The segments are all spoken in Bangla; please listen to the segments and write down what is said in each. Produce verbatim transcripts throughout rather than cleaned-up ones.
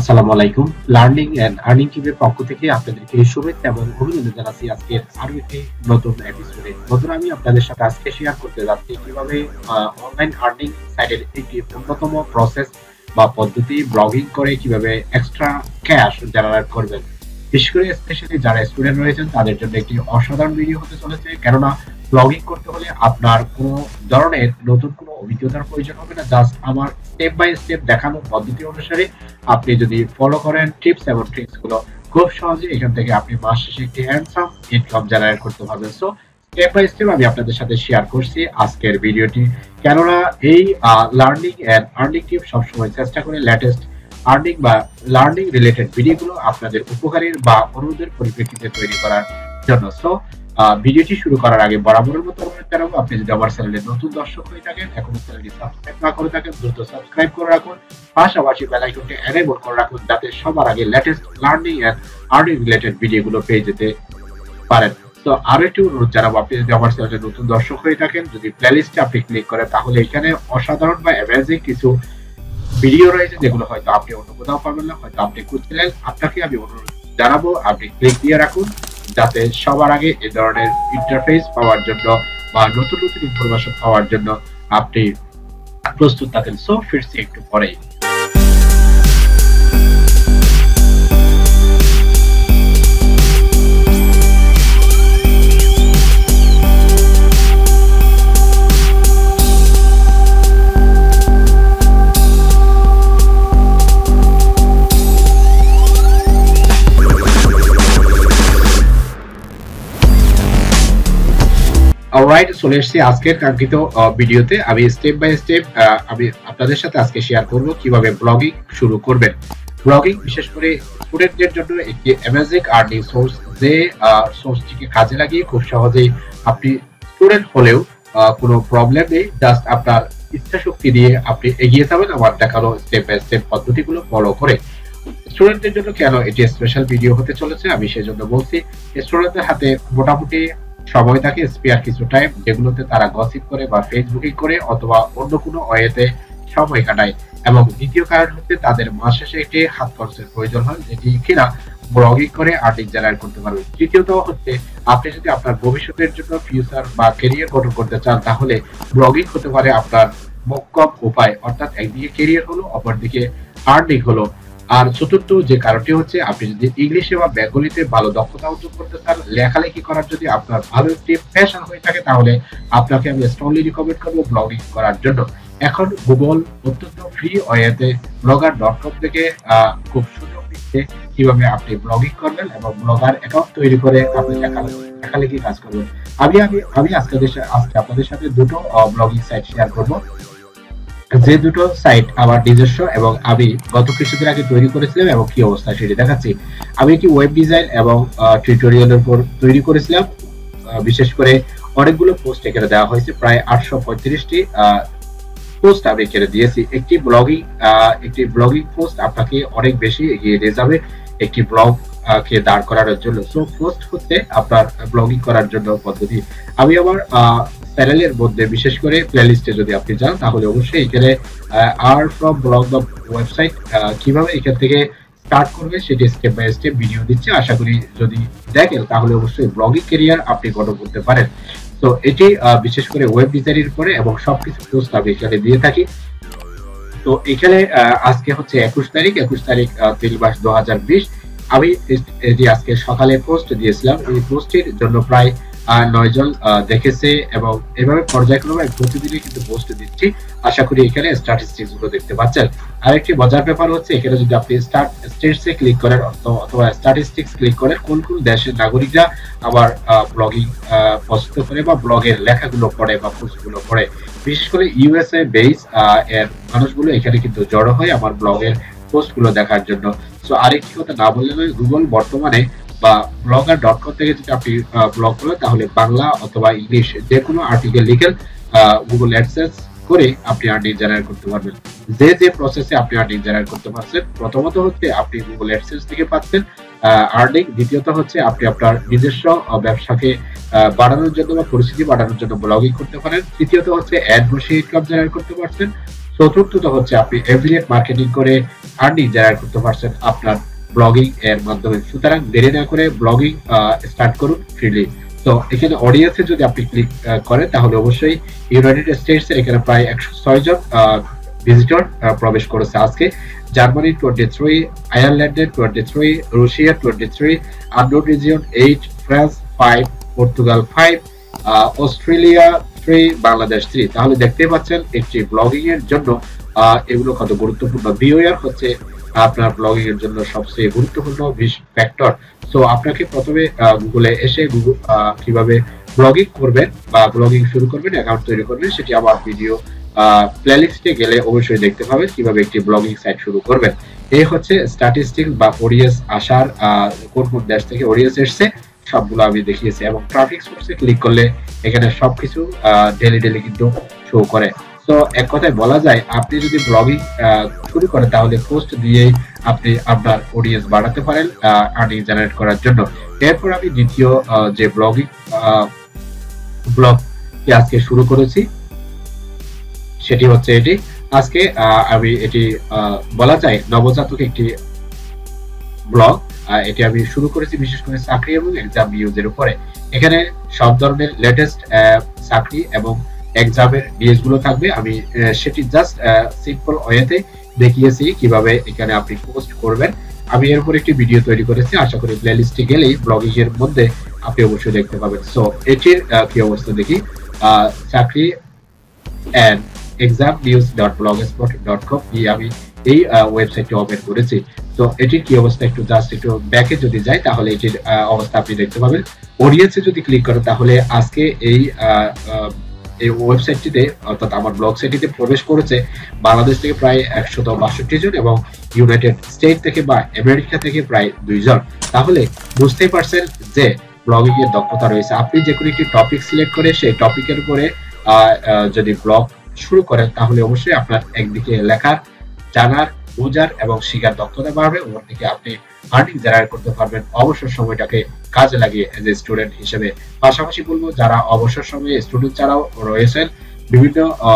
আসসালামু আলাইকুম। লার্নিং এন্ড আর্নিং টিউবের পক্ষ থেকে আপনাদেরকে শুভেচ্ছা এবং অভিনন্দন জানাচ্ছি আজকের আরো একটি নতুন এপিসোডে। বন্ধুরা, আমি আপনাদের সাথে আজকে শেয়ার করতে যাচ্ছি কিভাবে অনলাইন আর্নিং সাইটের একটি অন্যতম প্রসেস বা পদ্ধতি ব্লগিং করে কিভাবে এক্সট্রা ক্যাশ জেনারেট করবেন। বিশেষ করে স্পেশালি যারা স্টুডেন্ট রয়েছেন তাদের জন্য একটি অসাধারণ ভিডিও হতে চলেছে, কেননা ব্লগিং করতে হলে আপনার কোনো ধরনের নতুন কোনো অভিজ্ঞতার প্রয়োজন হবে না। জাস্ট আমার স্টেপ বাই স্টেপ দেখানো পদ্ধতি অনুসারে আপনি যদি ফলো করেন টিপস এবং ট্রিক্স গুলো, খুব সহজে এখান থেকে আপনি মাস শেষে একটি হ্যান্ডসাম ইনকাম জেনারেট করতে পারবেন। সো স্টেপ বাই স্টেপ আমি আপনাদের সাথে শেয়ার করছি আজকের ভিডিওটি, কেননা এই লার্নিং এন্ড আর্নিং টিপ সবসময় চেষ্টা করে লেটেস্ট আর্নিং বা লার্নিং রিলেটেড ভিডিওগুলো আপনাদের উপকারীর বা অনুরোধের পরিপ্রেক্ষিতে তৈরি করার জন্য। সো ভিডিওটি শুরু করার আগে বরাবরের মতো অনুরোধ জানাবো, আপনি যদি আমার চ্যানেলে নতুন দর্শক হয়ে থাকেন, এখন চ্যানেলটি সাবস্ক্রাইব না করে থাকেন, দ্রুত সাবস্ক্রাইব করে রাখুন, পাশাপাশি বেল আইকনটি এনেবল করে রাখুন যাতে সবার আগে latest learning and earning related ভিডিওগুলো পেয়ে যেতে পারেন। তো আরো একটি অনুরোধ জানাবো, আপনি যদি আমার চ্যানেলে নতুন দর্শক হয়ে থাকেন, যদি প্লেলিস্টে আপনি ক্লিক করেন তাহলে এখানে অসাধারণ বা অ্যামেজিং কিছু ভিডিও রয়েছে যেগুলো হয়তো আপনি অন্য কোথাও পাবেন না, হয়তো আপনি খুঁজছিলেন। আপনাকে আমি অনুরোধ জানাবো আপনি ক্লিক দিয়ে রাখুন যাতে সবার আগে এই ধরনের ইন্টারফেস পাওয়ার জন্য বা নতুন নতুন ইনফরমেশন পাওয়ার জন্য আপনি প্রস্তুত থাকেন। সো ফিরছি একটু পরেই। অলরাইট, চলে এসেছি আজকের কাঙ্ক্ষিত ভিডিওতে। আমি স্টেপ বাই স্টেপ আমি আপনাদের সাথে আজকে শেয়ার করব কিভাবে ব্লগিং শুরু করবেন। ব্লগিং বিশেষ করে স্টুডেন্টদের জন্য একটি অ্যামেজিং আর্নিং সোর্স, যে সোর্সটিকে কাজে লাগিয়ে খুব সহজেই আপনি স্টুডেন্ট হলেও কোনো প্রবলেম নেই, জাস্ট আপনার ইচ্ছা শক্তি দিয়ে আপনি এগিয়ে যাবেন আমার দেখানো স্টেপ বাই স্টেপ পদ্ধতিগুলো ফলো করে। স্টুডেন্টদের জন্য কেন এটি স্পেশাল ভিডিও হতে চলেছে আমি সেজন্য বলছি। স্টুডেন্টদের হাতে মোটামুটি সময় থাকে, স্পেয়ার কিছু টাইম, যেগুলোতে তারা গসিপ করে বা ফেসবুকিং করে অথবা অন্য কোনো ওয়েতে সময় কাটায়। এবং দ্বিতীয় কারণ হচ্ছে তাদের মাস শেষে একটি হাত খরচের প্রয়োজন হয়, যেটি কিনা ব্লগিং করে আর্নিং জেনারেট করতে পারবে। তৃতীয়ত হচ্ছে আপনি যদি আপনার ভবিষ্যতের জন্য ফিউচার বা ক্যারিয়ার গঠন করতে চান তাহলে ব্লগিং হতে পারে আপনার মোক্ষম উপায়, অর্থাৎ একদিকে ক্যারিয়ার হলো, অপরদিকে আর্নিং হলো। আর চতুর্থ যে কারণটি হচ্ছে আপনি যদি ইংলিশে বা বেঙ্গলিতে ভালো দক্ষতা অর্জন করতে চান, লেখালেখি করার যদি আপনার ভালো একটি প্যাশন হয়ে থাকে তাহলে আপনাকে আমি স্ট্রংলি রিকমেন্ড করবো ব্লগিং করার জন্য। এখন গুগল অত্যন্ত ফ্রি ওয়েতে ব্লগার ডট কম থেকে খুব সুযোগ দিচ্ছে কিভাবে আপনি ব্লগিং করবেন এবং ব্লগার অ্যাকাউন্ট তৈরি করে আপনি লেখালেখি কাজ করবেন। আমি আমি আমি আজকে আজকে আপনাদের সাথে দুটো ব্লগিং সাইট শেয়ার করবো, যে দুটো সাইট আমার নিজস্ব এবং আমি গত কিছুদিন আগে তৈরি করেছিলাম এবং কি অবস্থা সেটি দেখাচ্ছি। আমি একটি ওয়েব ডিজাইন এবং টিউটোরিয়ালের উপর তৈরি করেছিলাম। বিশেষ করে অনেকগুলো পোস্ট এখানে দেওয়া হয়েছে, প্রায় আটশো পঁয়ত্রিশটি পোস্ট আমি এখানে দিয়েছি। একটি ব্লগিং একটি ব্লগিং পোস্ট আপনাকে অনেক বেশি এগিয়ে নিয়ে যাবে একটি ব্লগ কে দাঁড় করানোর জন্য। সো পোস্ট হচ্ছে আপনার ব্লগিং করার জন্য পদ্ধতি। আমি আমার চ্যানেলের মধ্যে বিশেষ করে প্লেলিস্টে যদি আপনি যান তাহলে অবশ্যই এখানে আর ফ্রম ব্লগ দ্য ওয়েবসাইট কিভাবে এখান থেকে স্টার্ট করবে সেটি স্টেপ বাই স্টেপ ভিডিও দিচ্ছে। আশা করি যদি দেখেন তাহলে অবশ্যই ব্লগিং ক্যারিয়ার আপনি গঠন করতে পারেন। তো এটি বিশেষ করে ওয়েব ডিজাইনের পরে এবং সবকিছু পোস্ট আমি এখানে দিয়ে থাকি। তো এখানে আজকে হচ্ছে একুশ তারিখ একুশ তারিখ তিন মাস দু হাজার বিশ। আমি এটি আজকে সকালে পোস্ট দিয়েছিলাম। এই পোস্টের জন্য প্রায় নয় জন দেখেছে এবং এভাবে পর্যায়ক্রমে প্রতিদিনই কিন্তু পোস্ট দিচ্ছি। আশা করি এখানে স্ট্যাটিস্টিক্স গুলো দেখতে পাচ্ছেন। আরেকটি মজার ব্যাপার হচ্ছে এখানে যদি আপনি স্টার্ট স্টেটসে ক্লিক করেন অথবা স্ট্যাটিস্টিক্স ক্লিক করেন কোন কোন দেশের নাগরিকরা আমার ব্লগিং পছন্দ করে বা ব্লগের লেখাগুলো পড়ে বা পোস্টগুলো পড়ে, বিশেষ করে ইউএসএ বেস এর মানুষগুলো এখানে কিন্তু জড়ো হয় আমার ব্লগের পোস্টগুলো দেখার জন্য। সো আরেকটি কথা না বললে নয়, গুগল বর্তমানে বা ব্লগার ডট কম থেকে যদি আপনি ব্লগ করেন তাহলে বাংলা অথবা ইংলিশ যে কোনো আর্টিকেল লিখেন গুগল অ্যাডসেন্স করে আপনি আর্নিং জেনারেট করতে পারবেন। যে যে প্রসেসে আপনি আর্নিং জেনারেট করতে পারছেন, প্রথমত হচ্ছে আপনি গুগল অ্যাডসেন্স থেকে পাচ্ছেন আর্নিং, দ্বিতীয়ত হচ্ছে আপনি আপনার নিজস্ব ব্যবসাকে বাড়ানোর জন্য বা পরিস্থিতি বাড়ানোর জন্য ব্লগিং করতে পারেন, তৃতীয়ত হচ্ছে অ্যাড বসিয়ে ইনকাম জেনারেট করতে পারছেন, চতুর্থত হচ্ছে আপনি এফিলিয়েট মার্কেটিং করে আর্নিং জেনারেট করতে পারছেন আপনার ব্লগিং এর মাধ্যমে। সুতরাং দেরি না করে ব্লগিং স্টার্ট করুন ফ্রিলি। তো এখানে অডিয়েন্সে যদি আপনি ক্লিক করেন তাহলে অবশ্যই ইউনাইটেড স্টেটস এর এখানে প্রায় একশো ছয় জন ভিজিটর প্রবেশ করেছে আজকে। জার্মানি টোয়েন্টি থ্রি, আয়ারল্যান্ডের twenty three, Russia twenty three, unknown region eight, France five, Portugal five, Australia three, Bangladesh three. তাহলে দেখতে পাচ্ছেন একটি ব্লগিং এর জন্য এগুলো কত গুরুত্বপূর্ণ। ভিউয়ার হচ্ছে আপনার ব্লগিং এর জন্য সবচেয়ে গুরুত্বপূর্ণ ফ্যাক্টর। সো আপনাকে প্রথমে গুগলে এসে গুগল কিভাবে ব্লগিং করবেন বা ব্লগিং শুরু করবেন, অ্যাকাউন্ট তৈরি করবেন, সেটি আমার ভিডিও প্লেলিস্টে গেলে অবশ্যই দেখতে পাবেন কিভাবে একটি ব্লগিং সাইট শুরু করবেন। এই হচ্ছে স্ট্যাটিস্টিক্স বা অডিয়েন্স আসার কোন কোন দেশ থেকে অডিয়েন্স এসছে সবগুলো আমি দেখিয়েছি, এবং ট্রাফিক সোর্সে ক্লিক করলে এখানে সবকিছু ডেলি ডেলি কিন্তু শো করে। তো এক কথায় বলা যায় আপনি যদি ব্লগিং শুরু করেন তাহলে পোস্ট দিয়েই আপনি আপনার অডিয়েন্স বাড়াতে পারেন আর্নিং জেনারেট করার জন্য। এরপর আমি দ্বিতীয় যে ব্লগিং ব্লগ আজকে শুরু করেছি সেটি হচ্ছে এটি। আজকে আমি এটি বলা যায় নবজাতক একটি ব্লগ, এটি আমি শুরু করেছি বিশেষ করে চাকরি এবং এক্সাম নিউজের উপরে। এখানে সব ধরনের লেটেস্ট চাকরি এবং এক্সামের নিউজ গুলো থাকবে। আমি সেটি জাস্ট সিম্পল ওয়েতে দেখিয়েছি কিভাবে এখানে আপনি পোস্ট করবেন। আমি এরপর একটি ভিডিও তৈরি করেছি, আশা করি প্লেলিস্টে গেলেই ব্লগিং এর মধ্যে আপনি অবশ্যই দেখতে পাবেন। সো এটির কি অবস্থা দেখি। চাকরি and exam news dot blogspot dot com এই আমি এই ওয়েবসাইটটি ওপেন করেছি। তো এটির কি অবস্থা একটু জাস্ট একটু ব্যাকে যদি যাই তাহলে এটির অবস্থা আপনি দেখতে পাবেন। অডিয়েন্সে যদি ক্লিক করেন তাহলে আজকে এই এই ওয়েবসাইটটিতে অর্থাৎ আমার ব্লগ সাইটটিতে প্রবেশ করেছে বাংলাদেশ থেকে প্রায় একশত বাষট্টি জন এবং ইউনাইটেড স্টেট থেকে বা আমেরিকা থেকে প্রায় দুইজন। তাহলে বুঝতেই পারছেন যে ব্লগিং এর দক্ষতা রয়েছে। আপনি যে কোনো একটি টপিক সিলেক্ট করে সেই টপিকের উপরে যদি ব্লগ শুরু করেন তাহলে অবশ্যই আপনার একদিকে লেখার, জানার, বোঝার এবং শিখার দক্ষতা বাড়বে, অন্যদিকে আপনি আর্নিং জেনারেট করতে পারবেন অবসর সময়টাকে কাজে লাগিয়ে এজ এ স্টুডেন্ট হিসেবে। পাশাপাশি বলবো যারা অবসর সময়ে স্টুডেন্ট ছাড়াও রয়েছেন, বিভিন্ন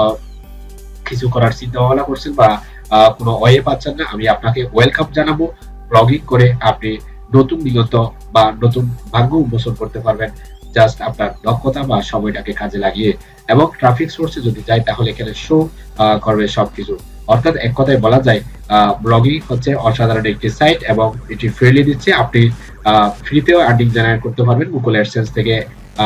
কিছু করার চিন্তা ভাবনা করছেন বা কোনো ওয়ে পাচ্ছেন না, আমি আপনাকে ওয়েলকাম জানাবো। ব্লগিং করে আপনি নতুন বিগত বা নতুন ভাগ্য উন্মোচন করতে পারবেন জাস্ট আপনার দক্ষতা বা সময়টাকে কাজে লাগিয়ে। এবং ট্রাফিক সোর্সে যদি যাই তাহলে এখানে শো করবে সবকিছু। অর্থাৎ এক কথায় বলা যায় ব্লগিং হচ্ছে অসাধারণ একটি সাইট এবং এটি ফ্রিলি দিচ্ছে। আপনি ফ্রিতেও আর্নিং জেনারেট করতে পারবেন গুগল অ্যাডসেন্স থেকে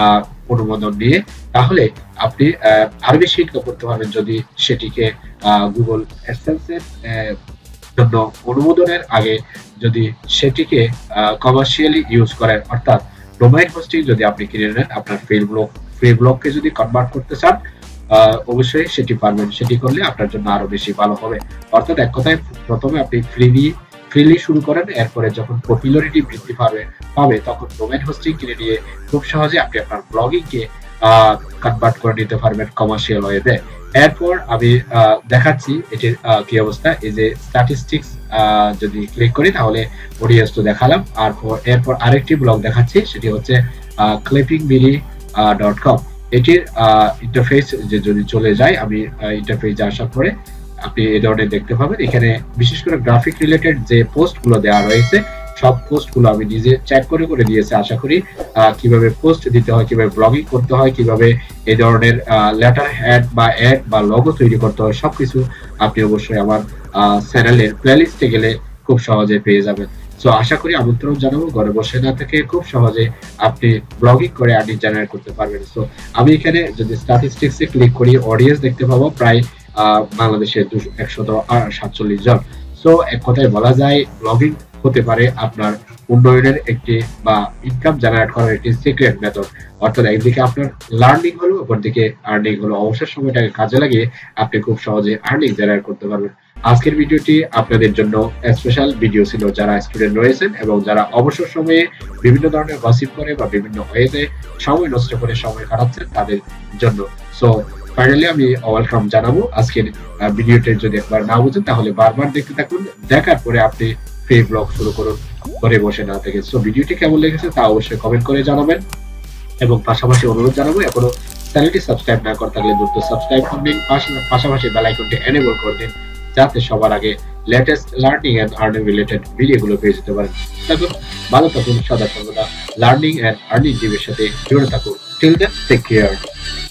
অনুমোদন নিয়ে। তাহলে আপনি আরো বেশি ইনকাম করতে পারবেন যদি সেটিকে গুগল অ্যাডসেন্সের জন্য অনুমোদনের আগে যদি সেটিকে কমার্শিয়ালি ইউজ করেন, অর্থাৎ ডোমেইন হোস্টিং যদি আপনি কিনে নেন, আপনার ফ্রি ব্লগ ফ্রি ব্লগকে যদি কনভার্ট করতে চান অবশ্যই সেটি পারবেন। সেটি করলে আপনার জন্য আরো বেশি ভালো হবে। অর্থাৎ এক কথায় প্রথমে আপনি ফ্রিলি ফ্রিলি শুরু করেন, এরপরে যখন পপুলারিটি বৃদ্ধি পাবে পাবে তখন ডোমেইন হোস্টিং কিনে নিয়ে খুব সহজে আপনি আপনার ব্লগিংকে কনভার্ট করে নিতে পারবেন কমার্শিয়াল ওয়েতে। এরপর আমি দেখাচ্ছি এটির কি অবস্থা। এই যে স্ট্যাটিস্টিক্স যদি ক্লিক করি তাহলে অডিয়েন্স তো দেখালাম। আর এরপর আরেকটি ব্লগ দেখাচ্ছি, সেটি হচ্ছে ক্লিপিং বিডি ডট কম। এটির ইন্টারফেস যে যদি চলে যায়, আমি ইন্টারফেসে আসার পরে আপনি এই ধরনের দেখতে পাবেন। এখানে বিশেষ করে গ্রাফিক রিলেটেড যে পোস্টগুলো দেওয়া রয়েছে সব পোস্টগুলো আমি নিজে চেক করে করে দিয়েছি। আশা করি কিভাবে পোস্ট দিতে হয়, কিভাবে ব্লগিং করতে হয়, কিভাবে এই ধরনের লেটার হেড বা অ্যাড বা লোগো তৈরি করতে হয়, সবকিছু আপনি অবশ্যই আমার চ্যানেলের প্লেলিস্টে গেলে খুব সহজে পেয়ে যাবেন। সো আশা করি আমন্ত্রণ জানাবো, ঘরে বসে না থেকে খুব সহজে আপনি ব্লগিং করে আর্নিং জেনারেট করতে পারবেন। সো আমি এখানে যদি স্ট্যাটিস্টিক্সে ক্লিক করি অডিয়েন্স দেখতে পাবো প্রায় বাংলাদেশের একশত সাতচল্লিশ জন। সো এক কথায় বলা যায় ব্লগিং হতে পারে আপনার উন্নয়নের একটি বা ইনকাম জেনারেট করার একটি সিক্রেট মেথড। অর্থাৎ একদিকে আপনার লার্নিং হলো, অপরদিকে আর্নিং হলো। অবসর সময়টাকে কাজে লাগিয়ে আপনি খুব সহজে আর্নিং জেনারেট করতে পারবেন। আজকের ভিডিওটি আপনাদের জন্য স্পেশাল ভিডিও ছিল যারা স্টুডেন্ট রয়েছেন এবং যারা অবসর সময়ে বিভিন্ন ধরনের গসিপ করে বা বিভিন্ন ওয়েতে সময় নষ্ট করে সময় কাটাচ্ছেন তাদের জন্য। সো ফাইনালি আমি ওয়েলকাম জানাবো। আজকের ভিডিওটি যদি একবার না বুঝেন তাহলে বারবার দেখতে থাকুন, দেখার পরে আপনি ফ্রি ব্লগ শুরু করুন ঘরে বসে না থেকে। সো ভিডিওটি কেমন লেগেছে তা অবশ্যই কমেন্ট করে জানাবেন এবং পাশাপাশি অনুরোধ জানাবো এখনো চ্যানেলটি সাবস্ক্রাইব না করে থাকলে দ্রুত সাবস্ক্রাইব করে দিন, পাশাপাশি বেল আইকনটি এনেবল করে দিন যাতে সবার আগে latest learning and earning related ভিডিওগুলো পেয়ে যেতে পারেন। থাকুন ভালো থাকুন, সদা সর্বদা লার্নিং এন্ড আর্নিং টিভির সাথে জুড়ে থাকুন। Till then take care.